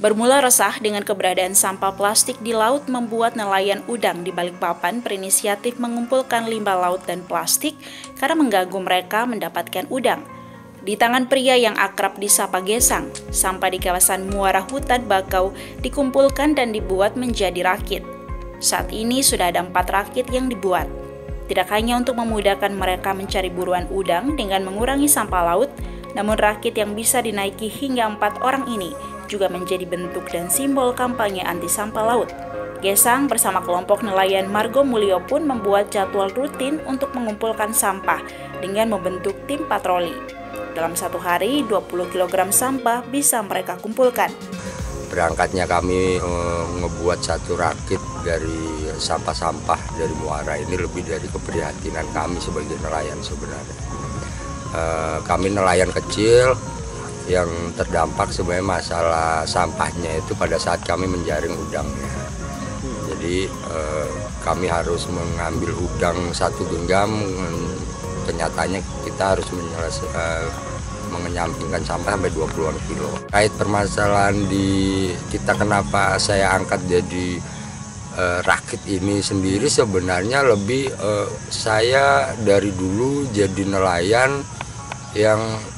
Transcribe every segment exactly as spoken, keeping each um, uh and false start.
Bermula resah dengan keberadaan sampah plastik di laut membuat nelayan udang di Balikpapan berinisiatif mengumpulkan limbah laut dan plastik karena mengganggu mereka mendapatkan udang. Di tangan pria yang akrab disapa Gesang, sampah di kawasan muara hutan bakau dikumpulkan dan dibuat menjadi rakit. Saat ini sudah ada empat rakit yang dibuat. Tidak hanya untuk memudahkan mereka mencari buruan udang dengan mengurangi sampah laut, namun rakit yang bisa dinaiki hingga empat orang ini juga menjadi bentuk dan simbol kampanye anti sampah laut. Gesang bersama kelompok nelayan Margo Mulyo pun membuat jadwal rutin untuk mengumpulkan sampah dengan membentuk tim patroli. Dalam satu hari, dua puluh kilogram sampah bisa mereka kumpulkan. Berangkatnya kami e, ngebuat satu rakit dari sampah-sampah dari muara ini lebih dari keprihatinan kami sebagai nelayan sebenarnya. E, kami nelayan kecil yang terdampak sebenarnya masalah sampahnya itu pada saat kami menjaring udangnya. Jadi eh, kami harus mengambil udang satu genggam, kenyataannya kita harus menyelesaikan, menyampingkan sampah sampai dua puluhan kilo. Kait permasalahan di kita kenapa saya angkat jadi eh, rakit ini sendiri sebenarnya lebih eh, saya dari dulu jadi nelayan yang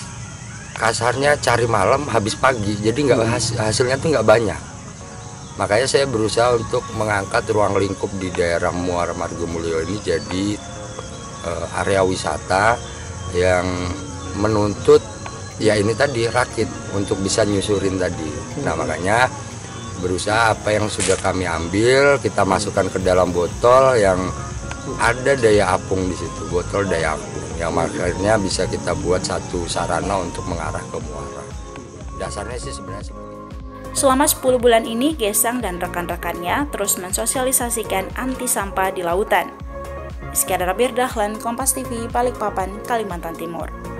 kasarnya cari malam habis pagi, jadi nggak hasil, hasilnya tuh nggak banyak. Makanya saya berusaha untuk mengangkat ruang lingkup di daerah Muara Margo Mulyo ini jadi uh, area wisata yang menuntut ya ini tadi rakit untuk bisa nyusurin tadi. Nah makanya berusaha apa yang sudah kami ambil kita masukkan ke dalam botol yang ada daya apung di situ, botol daya apung yang akhirnya bisa kita buat satu sarana untuk mengarah ke muara. Dasarnya sih sebenarnya seperti itu. Selama sepuluh bulan ini, Gesang dan rekan-rekannya terus mensosialisasikan anti sampah di lautan. Iskandar Dahlan, Kompas T V, Balikpapan, Kalimantan Timur.